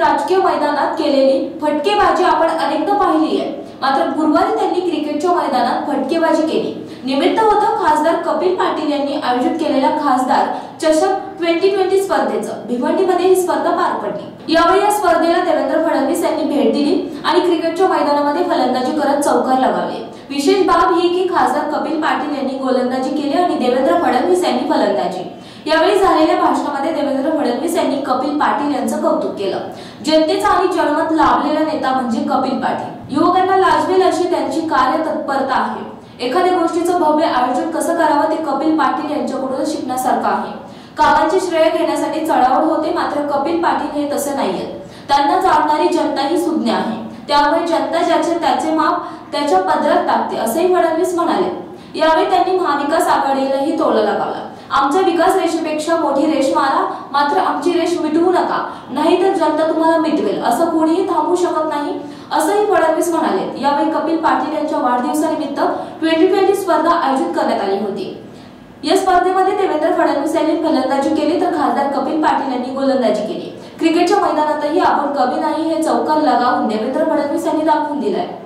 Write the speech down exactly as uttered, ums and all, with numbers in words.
राजकीय मैदानात केलेली फटकेबाजी आपण अनेकदा पाहिली आहे, मात्र गुरुवारी त्यांनी क्रिकेटच्या मैदानात फटकेबाजी केली। निमित्त होतं खासदार कपिल पाटील यांनी आयोजित केलेल्या खासदार चषक ट्वेंटी ट्वेंटी स्पर्धेचं। भिवंडीमध्ये ही स्पर्धा पार पडली। यावेळी या स्पर्धेला देवेंद्र फडणवीस यांनी भेट दिली आणि क्रिकेटच्या मैदानामध्ये फलंदाजी करत चौकार लगावले। विशेष बाब ही की खासदार कपिल पाटील यांनी गोलंदाजी केली आणि देवेंद्र फडणवीस यांनी फलंदाजी। यावेळी झालेल्या भाषणामध्ये देवेंद्र फडणवीस यांनी कपिल पाटील यांचं कौतुक केलं। जनतेचा आणि जनमत लाभलेला नेता म्हणजे कपिल पाटील। युवकांना लाजवेल अशी त्यांची कार्यतत्परता आहे। एखाद्या गोष्टीचं भव्य आयोजन कसं करावं ते कपिल पाटील यांच्याकडून शिकण्यासारखं आहे। कामांचे श्रेय घेण्यासाठी चढाओढ होते, मात्र कपिल पाटील हे तसे नाहीयेत। त्यांना जाणणारी जनता ही सुज्ञ आहे, त्यामुळे जनता ज्याचे त्याचे माप त्याच्या पदरात टाकते असंही फडणवीस म्हणाले। यावेळी त्यांनी महाविकास आघाडीलाही तोडा लगावला। आमच्या विकास रेषेपेक्षा मोठी रेष मारा, मात्र आमची रेष मिटवू नका, नाहीतर जनता तुम्हाला मिटवेल, असं कोणीही थांबवू शकत नाही असंही फडणवीस म्हणाले। यावेळी कपिल पाटील यांच्या वाढदिवसानिमित्त ट्वेंटी ट्वेंटी स्पर्धा आयोजित करण्यात आली होती। या स्पर्धेमध्ये देवेंद्र फडणवीस यांनी फलंदाजी केली तर खासदार कपिल पाटील यांनी गोलंदाजी केली। क्रिकेटच्या मैदानातही आपण कमी नाही हे चौकार लगावून देवेंद्र फडणवीस यांनी दाखवून दिलंय।